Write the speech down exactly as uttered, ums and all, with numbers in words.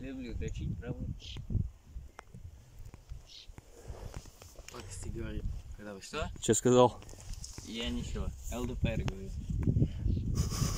Люблю точить проводки. Пакости говорит. Когда вы Что? Что сказал? Я ничего. ЛДПР говорю.